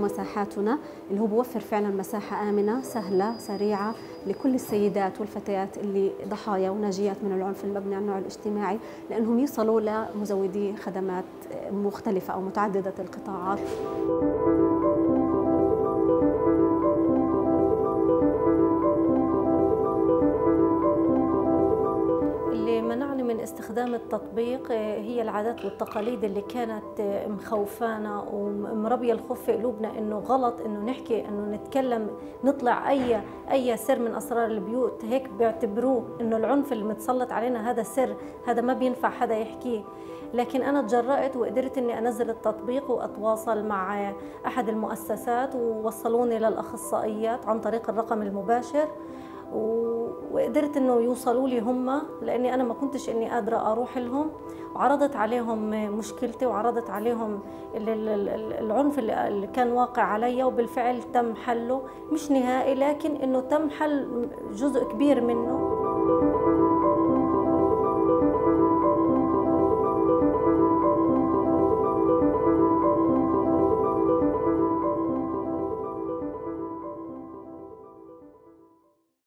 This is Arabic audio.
ومساحاتنا، اللي هو بوفر فعلا مساحة آمنة سهلة سريعة لكل السيدات والفتيات اللي ضحايا وناجيات من العنف المبني على النوع الاجتماعي، لأنهم يصلوا لمزودي خدمات مختلفة أو متعددة القطاعات. اللي منعني من استخدام التطبيق هي العادات والتقاليد اللي كانت مخوفانا ومربية الخوف في قلوبنا، انه غلط انه نحكي، انه نتكلم، نطلع اي سر من اسرار البيوت، هيك بيعتبروه انه العنف اللي متسلط علينا هذا سر، هذا ما بينفع حدا يحكيه. لكن انا تجرأت وقدرت اني انزل التطبيق واتواصل مع احد المؤسسات، ووصلوني للاخصائيات عن طريق الرقم المباشر، وقدرت انه يوصلوا لي هم، لاني انا ما كنتش اني قادره اروح لهم، وعرضت عليهم مشكلتي وعرضت عليهم العنف اللي كان واقع علي، وبالفعل تم حله، مش نهائي لكن انه تم حل جزء كبير منه.